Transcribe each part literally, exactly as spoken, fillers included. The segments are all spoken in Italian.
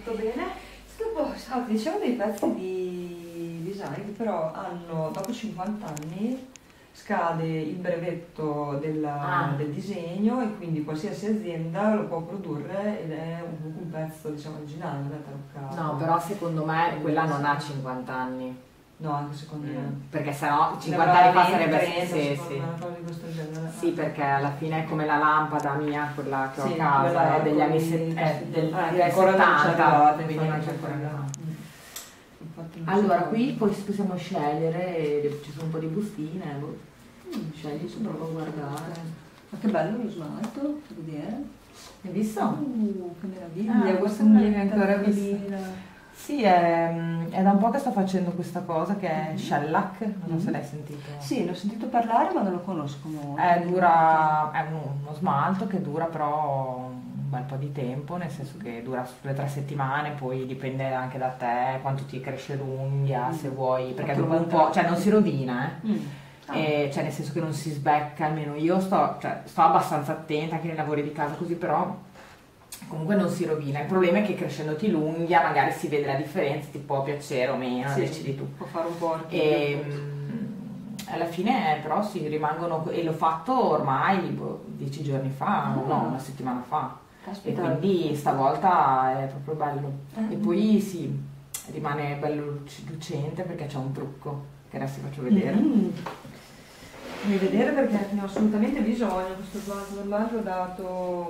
tutto bene. Dopo, ah, ti dicevo dei pezzi di design che però hanno, dopo cinquanta anni, scade il brevetto della, Ah. del disegno e quindi qualsiasi azienda lo può produrre ed è un, un pezzo, diciamo, originale, non è taroccato. No, però secondo me quella non ha cinquanta anni. No, anche secondo me. Perché sennò Ne cinquanta avrà anni fa venti, sarebbe trenta, sì, secondo sì. me, una cosa di questo genere. Sì, perché alla fine è come la lampada mia, quella che ho Sì, a casa, quella è degli anni con i- set- è del eh, direi ancora non c'è settanta, arrivata, quindi infatti, non c'è ancora quella. arrivata. Mm. Infatti non Allora, so qui come. poi possiamo scegliere, e ci sono un po' di bustine, boh. Mm, Scegli, ci provo a guardare. Ma che bello lo smalto, per vedere. Hai visto? Uh, che meraviglia, Ah, questa non è l'avevi ancora bellina. Sì, è, è da un po' che sto facendo questa cosa che è shellac, non so se Mhm. l'hai sentito. Sì, l'ho sentito parlare ma non lo conosco molto. È, dura, è uno, uno smalto che dura però un bel po' di tempo, nel senso che dura sulle tre settimane, poi dipende anche da te quanto ti cresce l'unghia, se vuoi, perché dopo un po', cioè non si rovina, eh. Mm. Ah. E, cioè nel senso che non si sbecca, almeno io sto, cioè, sto abbastanza attenta anche nei lavori di casa così, però comunque non si rovina. Il problema è che crescendoti l'unghia magari si vede la differenza, ti può piacere o meno, Sì, decidi tu. può fare un po' anche E mm, alla fine però sì, rimangono, e l'ho fatto ormai boh, dieci giorni fa, Ah. no, una settimana fa. E Caspita. quindi stavolta è proprio bello. Eh. E poi sì, rimane bello luc- lucente perché c'è un trucco che adesso ti faccio vedere. Mm. Devi vedere perché ne ho assolutamente bisogno. Questo smalto dell'altro ho dato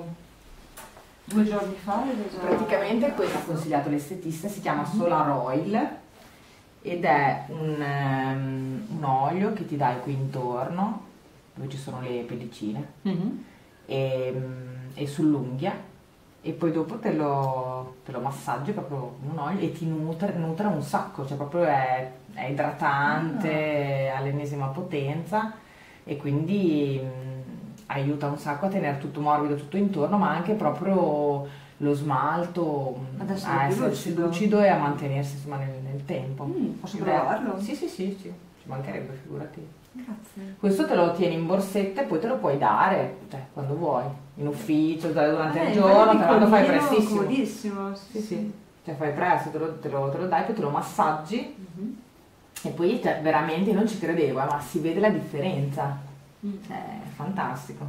due giorni fa ed è già- Praticamente questo ha consigliato l'estetista, si chiama Solar Oil ed è un, ehm, un olio che ti dai qui intorno dove ci sono le pellicine Mhm. e, mm, e sull'unghia e poi dopo te lo, te lo massaggi proprio con un olio e ti nutre, nutre un sacco, cioè proprio è, è idratante all'ennesima potenza e quindi mh, aiuta un sacco a tenere tutto morbido tutto intorno, ma anche proprio lo smalto mh, Ad essere a più essersi lucido. lucido e a mantenersi insomma nel, nel tempo. Mm, posso Ed è- provarlo? Sì, sì, sì, sì, ci mancherebbe, figurati. Grazie. Questo te lo tieni in borsetta e poi te lo puoi dare, cioè, quando vuoi, in ufficio, durante Eh, il giorno, quello te lo fai piccolino, prestissimo. comodissimo. Sì, sì, cioè fai presto, te lo, te lo- te lo dai, poi te lo massaggi Mhm. e poi cioè, veramente io non ci credevo, eh, ma si vede la differenza, Mm. è fantastico.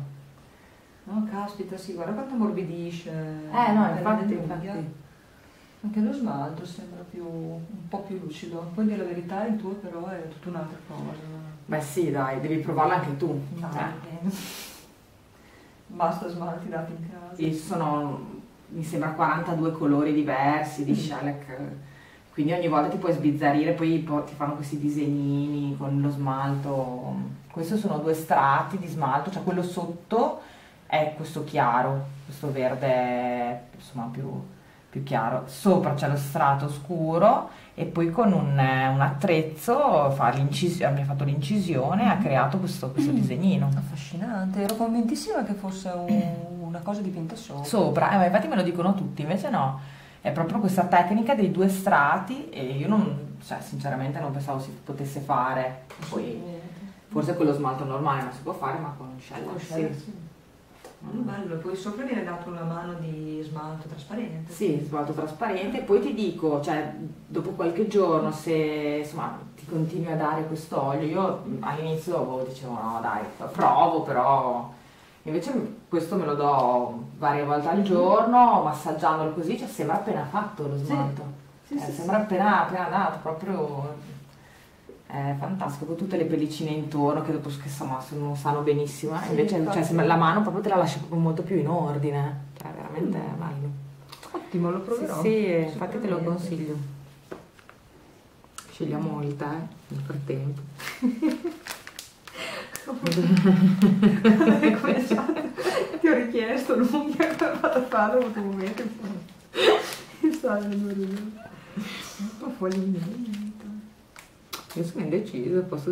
No, caspita, sì, guarda quanto ammorbidisce. Eh no, la pelle infatti, dell'unghia. infatti. Anche lo smalto sembra più, un po' più lucido. Poi dire la verità, il tuo però è tutta un'altra cosa. Beh sì, dai, devi provarlo anche tu. No, Cioè, eh. Basta smalti dati in casa. sì, ci sono, mi sembra quarantadue colori diversi di Mm. shellac, quindi ogni volta ti puoi sbizzarrire, poi po- ti fanno questi disegnini con lo smalto. Questi sono due strati di smalto, cioè quello sotto è questo chiaro, questo verde insomma più, più chiaro, sopra c'è lo strato scuro e poi con un, un attrezzo fa l'incisione, mi ha fatto l'incisione e ha creato questo, questo disegnino. Affascinante, ero convintissima che fosse un- una cosa dipinta sopra. Sopra, eh, ma infatti me lo dicono tutti, invece no, è proprio questa tecnica dei due strati e io non, cioè sinceramente non pensavo si potesse fare, poi forse con lo smalto normale non si può fare, ma con shellac sì. Mm, bello, poi sopra viene dato una mano di smalto trasparente. Sì, smalto trasparente, poi ti dico, cioè dopo qualche giorno se insomma ti continui a dare questo olio, io mh, all'inizio boh, dicevo no dai, lo provo però, invece questo me lo do varie volte al giorno, massaggiandolo così, cioè sembra appena fatto lo smalto, Sì, Eh, sì, sembra appena, appena dato, proprio è fantastico, con tutte le pellicine intorno che dopo che insomma non sanno benissimo, eh, Sì, invece cioè, infatti. sembra- la mano proprio te la lascia proprio molto più in ordine, cioè veramente Mm. bello. Ottimo, lo proverò. Sì, sì, infatti te lo Sicuramente. consiglio. Scegliamo il tè nel frattempo. Come già ti ho richiesto l'unghia che ho fatto fare in un momento mi sta venendo ridere. Un po' fuori. Io sono indecisa, posso...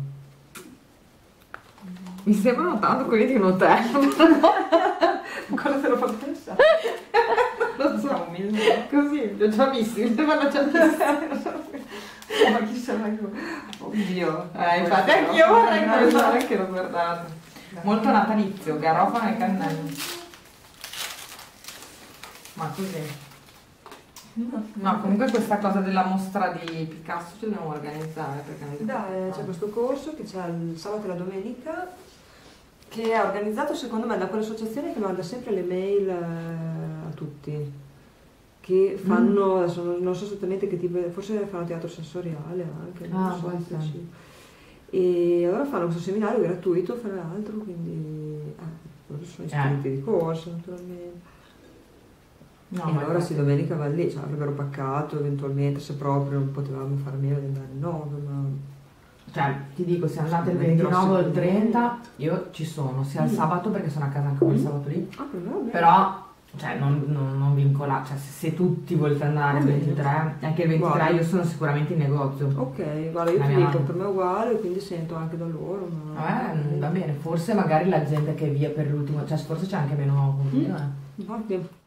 Mi sembrano tanto quelli di un hotel. Cosa te lo fa pensare? Lo so, così, li ho già visti, mi sembrano già visti. Ma chissà mai più. Oddio. Eh, infatti anch'io vorrei guardare che l'ho guardato. Molto natalizio, garofano e cannello. Ma così. No, comunque questa cosa della mostra di Picasso ce dobbiamo organizzare perché non Dai, c'è questo corso che c'è il sabato e la domenica che è organizzato secondo me da quell'associazione che manda sempre le mail eh, a tutti che fanno, Mm. adesso non, non so esattamente che tipo, forse fanno teatro sensoriale anche, non Ah, so può di essere. preciso. E allora fanno questo seminario gratuito fra l'altro, quindi ah, loro sono iscritti di corso naturalmente. No, E ma allora infatti- sì, domenica va lì, cioè avrebbero paccato eventualmente se proprio non potevamo fare meno di andare il nove, ma Cioè, ti dico, se andate il Sono dei ventinove o il grossi trenta, io ci sono, sia il Mm. sabato perché sono a casa anche quel Mm. sabato lì, ah, per me va bene. però cioè, non, non, non vincolate, cioè se, se tutti volete andare il Va bene. ventitré, anche il ventitré Guarda. io sono sicuramente in negozio. Ok, guarda, io La ti mia dico, mamma. per me è uguale, quindi sento anche da loro, ma... Eh, va bene, forse magari la gente che è via per l'ultimo, cioè forse c'è anche meno confusione. Va bene.